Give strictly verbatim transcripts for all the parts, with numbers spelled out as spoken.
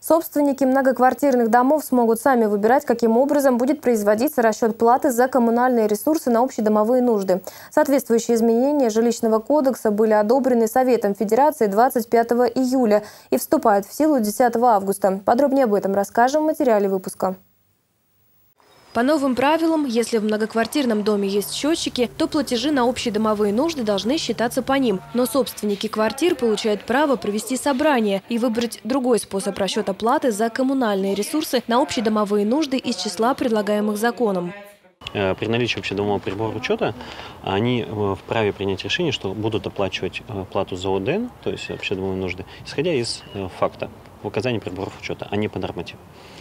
Собственники многоквартирных домов смогут сами выбирать, каким образом будет производиться расчет платы за коммунальные ресурсы на общедомовые нужды. Соответствующие изменения жилищного кодекса были одобрены Советом Федерации двадцать пятого июля и вступают в силу десятого августа. Подробнее об этом расскажем в материале выпуска. По новым правилам, если в многоквартирном доме есть счетчики, то платежи на общедомовые нужды должны считаться по ним. Но собственники квартир получают право провести собрание и выбрать другой способ расчета платы за коммунальные ресурсы на общедомовые нужды из числа предлагаемых законом. При наличии общедомового прибора учета они вправе принять решение, что будут оплачивать плату за О Д Н, то есть общедомовые нужды, исходя из факта указания приборов учета, а не по нормативу.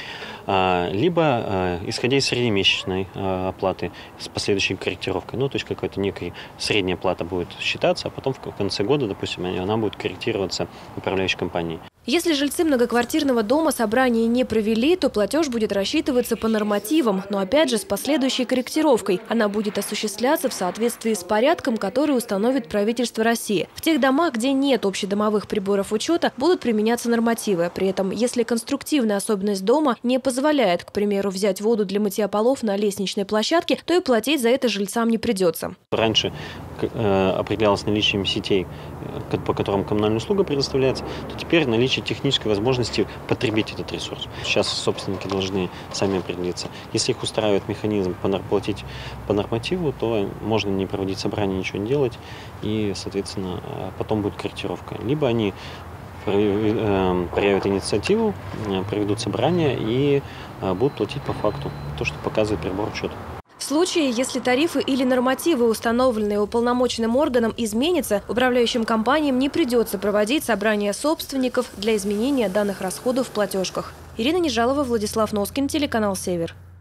Либо исходя из среднемесячной оплаты с последующей корректировкой, ну то есть какая-то некая средняя плата будет считаться, а потом в конце года, допустим, она будет корректироваться управляющей компанией. Если жильцы многоквартирного дома собрание не провели, то платеж будет рассчитываться по нормативам, но опять же с последующей корректировкой. Она будет осуществляться в соответствии с порядком, который установит правительство России. В тех домах, где нет общедомовых приборов учета, будут применяться нормативы. При этом, если конструктивная особенность дома не позволяет, к примеру, взять воду для мытья полов на лестничной площадке, то и платить за это жильцам не придется. Раньше определялось наличием сетей, по которым коммунальная услуга предоставляется, то теперь наличие технической возможности потребить этот ресурс. Сейчас собственники должны сами определиться. Если их устраивает механизм платить по нормативу, то можно не проводить собрание, ничего не делать, и, соответственно, потом будет корректировка. Либо они проявят инициативу, проведут собрание и будут платить по факту, то, что показывает прибор учета. В случае, если тарифы или нормативы, установленные уполномоченным органом, изменятся, управляющим компаниям не придется проводить собрания собственников для изменения данных расходов в платежках. Ирина Нежалова, Владислав Носкин, телеканал «Север».